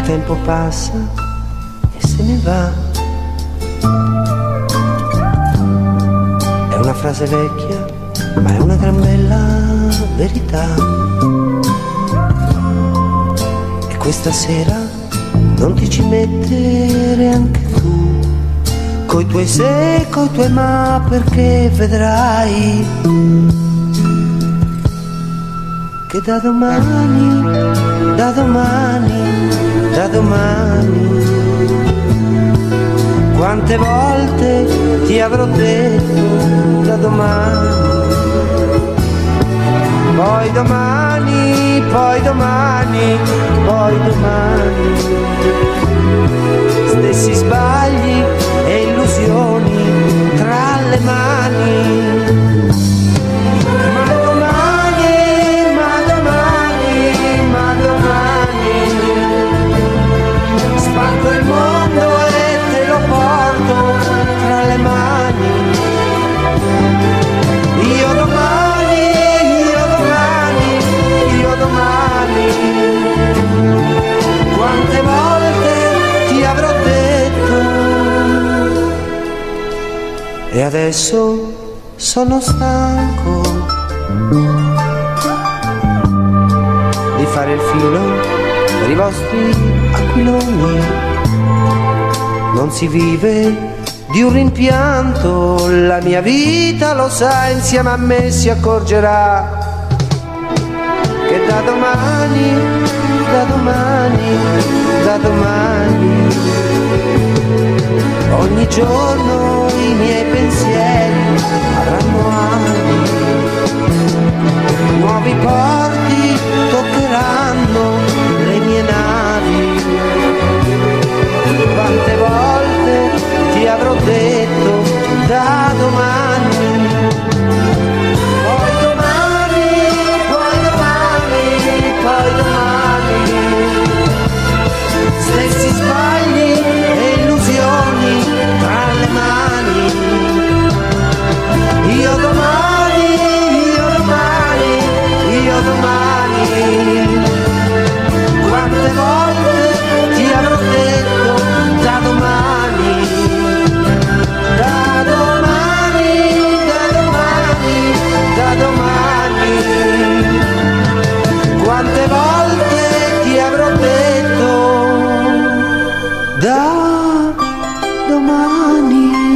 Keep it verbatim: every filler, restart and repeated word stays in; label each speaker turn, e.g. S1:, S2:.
S1: tempo passa e se ne va. È una frase vecchia, ma è una gran bella verità. E questa sera non ti ci mettere anche tu, coi tuoi se, coi tuoi ma, perché vedrai che da domani, da domani, da domani, quante volte ti avrò detto da domani, poi domani, poi domani, poi domani, stessi sbagli e illusioni tra le mani. Sparco il mondo e te lo porto tra le mani. Io domani, io domani, io domani, quante volte ti avrò detto. E adesso sono stanco di fare il filo per i vostri aquiloni. Non si vive di un rimpianto, la mia vita lo sa, insieme a me si accorgerà che da domani, da domani, da domani, ogni giorno i miei pensieri avranno ali, nuovi porti toccheranno le mie navi. Quante volte ti avrò detto da domani, poi domani, poi domani, poi domani, stessi sbagli e illusioni tra le mani. Io domani, io domani, io domani, quante volte ti avrò detto da domani, da domani, da domani, da domani, quante volte ti avrò detto da domani.